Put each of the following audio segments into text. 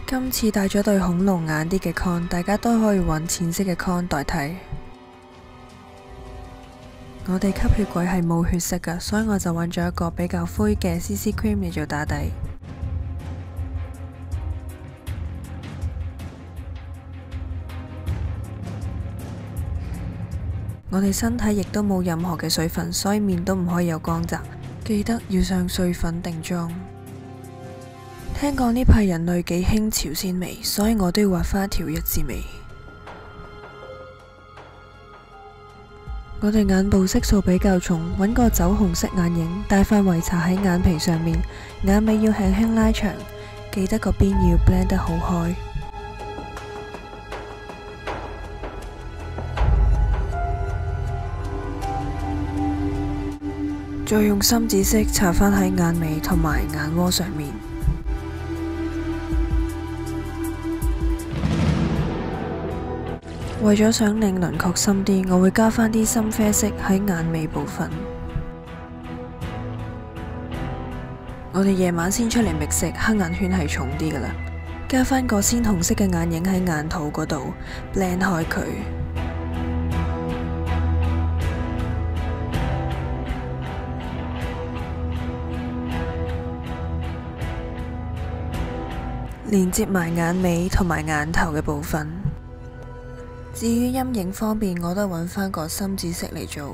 今次帶咗對恐龍眼啲嘅 con， 大家都可以揾淺色嘅 con 代替。我哋吸血鬼係冇血色㗎，所以我就揾咗一個比較灰嘅 CC Cream 嚟做打底。我哋身體亦都冇任何嘅水分，所以面都唔可以有光澤。記得要上碎粉定妝。聽講呢排人類幾興朝鮮眉，所以我都要畫返一條一字眉。我哋眼部色素比較重，揾個酒紅色眼影，帶塊圍搽喺眼皮上面，眼尾要輕輕拉長，記得個邊要 blend 得好開。再用深紫色搽返喺眼尾同埋眼窩上面。為咗想令輪廓深啲，我會加返啲深啡色喺眼尾部分。我哋夜晚先出嚟覓食，黑眼圈係重啲㗎喇，加返個鮮紅色嘅眼影喺眼肚嗰度 blend 開佢。連接埋眼尾同埋眼頭嘅部分。至於陰影方面，我都揾返個深紫色嚟做。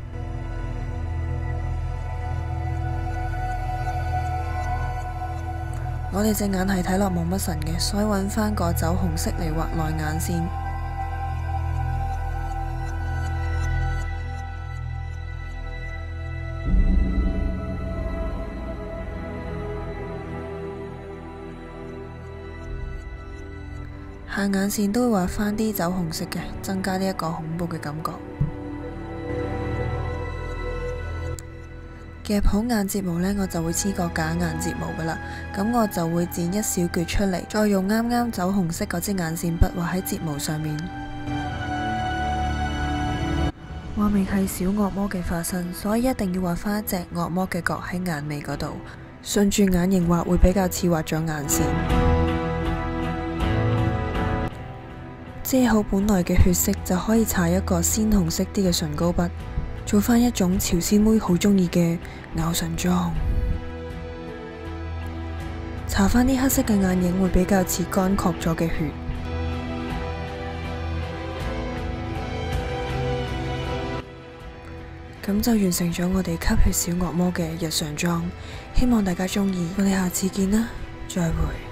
我哋隻眼係睇落冇乜神嘅，所以揾返個酒紅色嚟畫內眼線。下眼線都會畫返啲酒紅色嘅，增加呢一個恐怖嘅感覺。夾好眼睫毛呢，我就會黐個假眼睫毛噶啦。咁我就會剪一小橛出嚟，再用啱啱酒紅色嗰支眼線筆畫喺睫毛上面。話明係小惡魔嘅化身，所以一定要畫返一隻惡魔嘅角喺眼尾嗰度，順住眼型畫會比較似畫咗眼線。遮好本來嘅血色，就可以搽一個鮮紅色啲嘅唇膏筆，做返一種朝鮮妹好鍾意嘅咬唇妝。搽返啲黑色嘅眼影會比較似乾涸咗嘅血。咁就完成咗我哋吸血小惡魔嘅日常妝，希望大家鍾意。我哋下次見啦，再會。